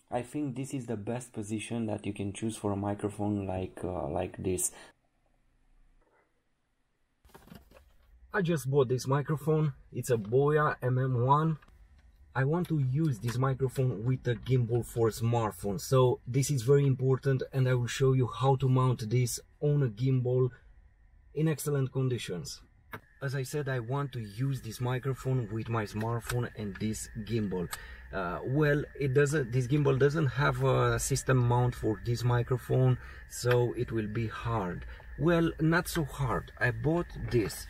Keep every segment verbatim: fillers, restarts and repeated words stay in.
I think this is the best position that you can choose for a microphone like uh, like this. I just bought this microphone. It's a Boya M M one. I want to use this microphone with a gimbal for a smartphone, so this is very important, and I will show you how to mount this on a gimbal in excellent conditions. As I said, I want to use this microphone with my smartphone and this gimbal. Uh, well, it doesn't. This gimbal doesn't have a system mount for this microphone, so it will be hard. Well, not so hard. I bought this.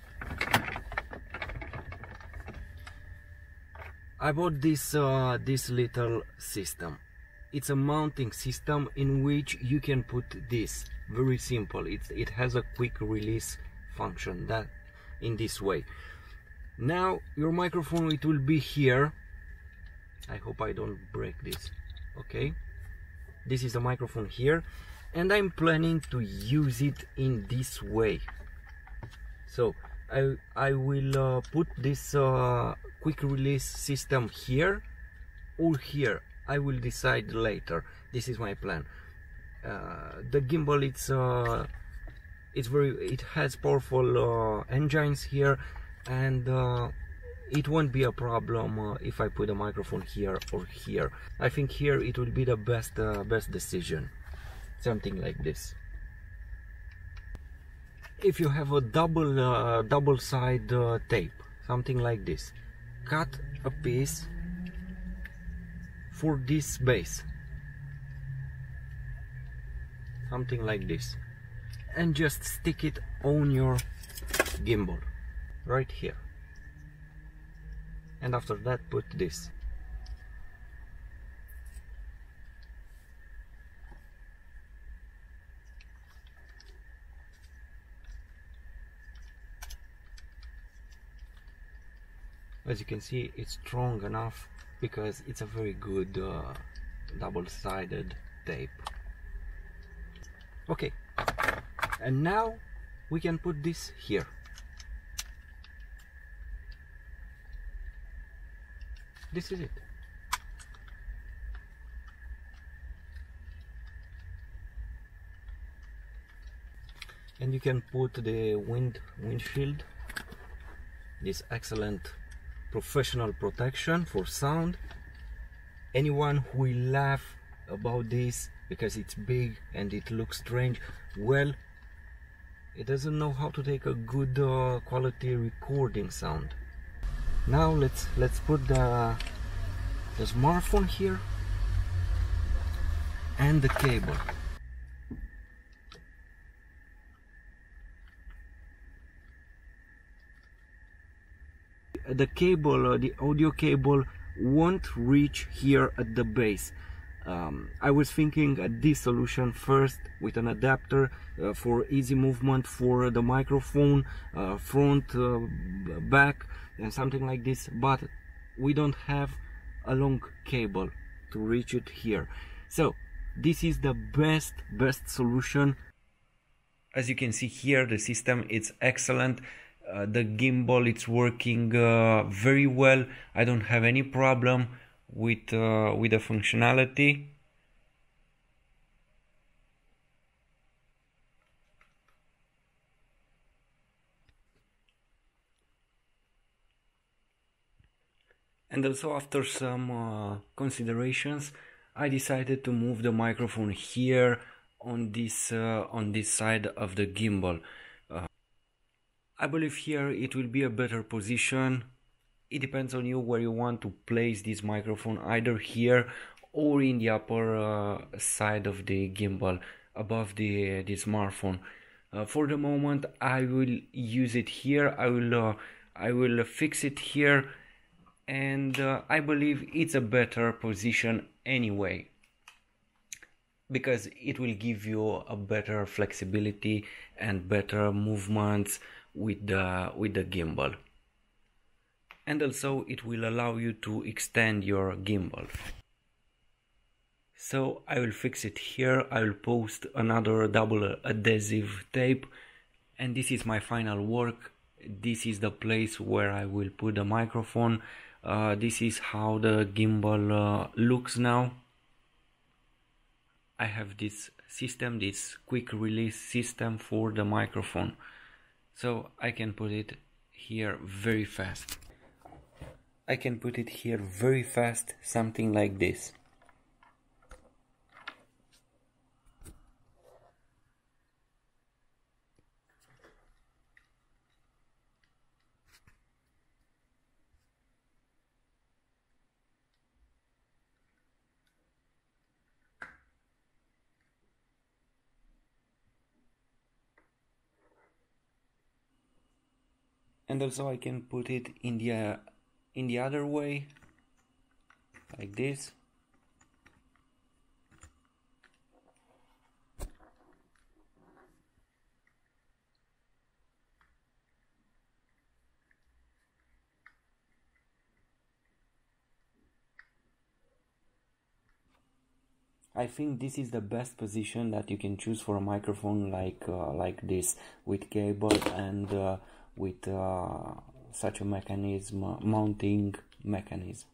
I bought this uh, this little system. It's a mounting system in which you can put this. Very simple. It it has a quick release function that in this way. Now your microphone, it will be here. I hope I don't break this. Okay, this is the microphone here, and I'm planning to use it in this way. So I, I will uh, put this uh, quick release system here or here. I will decide later. This is my plan. Uh, the gimbal, it's uh, it's very it has powerful uh, engines here, and uh, it won't be a problem uh, if I put a microphone here or here. I think here it will be the best uh, best decision. Something like this. If you have a double uh, double side uh, tape, something like this, cut a piece for this base, something like this, and just stick it on your gimbal right here, and after that put this. As you can see, it's strong enough because it's a very good uh, double-sided tape. Okay, and now we can put this here. This is it. And you can put the wind windshield, this excellent professional protection for sound. Anyone who will laugh about this because it's big and it looks strange, well, it doesn't know how to take a good uh, quality recording sound. Now let's let's put the the smartphone here and the cable. The cable, uh, the audio cable, won't reach here at the base. Um, I was thinking at this solution first with an adapter uh, for easy movement for the microphone, uh, front, uh, back, and something like this, but we don't have a long cable to reach it here. So this is the best, best solution. As you can see here, the system is excellent. Uh, the gimbal, it's working uh, very well. I don't have any problem with uh, with the functionality. And also, after some uh, considerations, I decided to move the microphone here on this uh, on this side of the gimbal. Uh, I believe here it will be a better position. It depends on you where you want to place this microphone, either here or in the upper uh, side of the gimbal, above the, the smartphone. Uh, for the moment, I will use it here. I will uh, I will fix it here, and uh, I believe it's a better position anyway, because it will give you a better flexibility and better movements with the with the gimbal, and also it will allow you to extend your gimbal. So I will fix it here. I will post another double adhesive tape, and this is my final work. This is the place where I will put the microphone. Uh, this is how the gimbal uh, looks now. I have this system, this quick release system for the microphone. So I can put it here very fast. I can put it here very fast, something like this. And also I can put it in the uh, in the other way, like this. I think this is the best position that you can choose for a microphone like uh, like this, with cable and uh, with uh, such a mechanism, mounting mechanism.